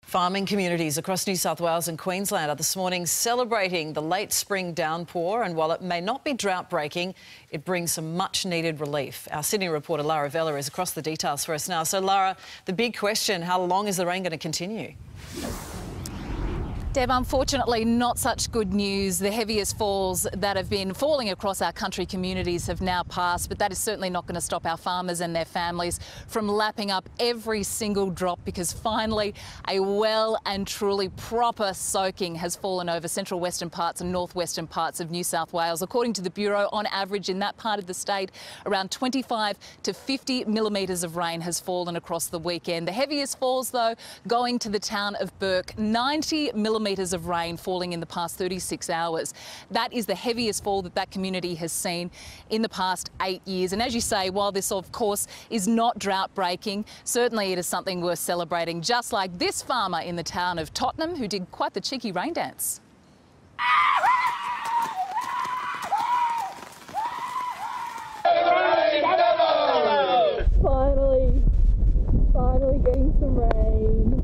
Farming communities across New South Wales and Queensland are this morning celebrating the late spring downpour, and while it may not be drought-breaking, it brings some much-needed relief. Our Sydney reporter Lara Vella is across the details for us now. So Lara, the big question, how long is the rain going to continue? Deb, unfortunately not such good news. The heaviest falls that have been falling across our country communities have now passed, but that is certainly not going to stop our farmers and their families from lapping up every single drop, because finally a well and truly proper soaking has fallen over central western parts and northwestern parts of New South Wales. According to the Bureau, on average in that part of the state, around 25 to 50 millimetres of rain has fallen across the weekend. The heaviest falls, though, going to the town of Burke, 90 millimetres of rain falling in the past 36 hours. That is the heaviest fall that community has seen in the past 8 years. And as you say, while this of course is not drought breaking, certainly it is something worth celebrating, just like this farmer in the town of Tottenham who did quite the cheeky rain dance. Finally getting some rain.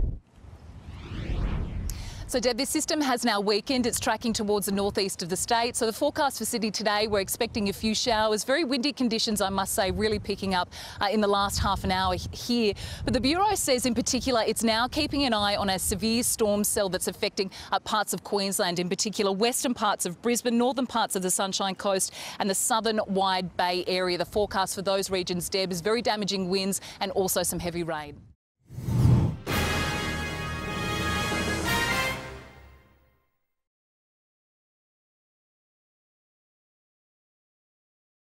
So Deb, this system has now weakened. It's tracking towards the northeast of the state. So the forecast for Sydney today, we're expecting a few showers. Very windy conditions, I must say, really picking up in the last half an hour here. But the Bureau says in particular it's now keeping an eye on a severe storm cell that's affecting parts of Queensland, in particular western parts of Brisbane, northern parts of the Sunshine Coast and the southern Wide Bay area. The forecast for those regions, Deb, is very damaging winds and also some heavy rain.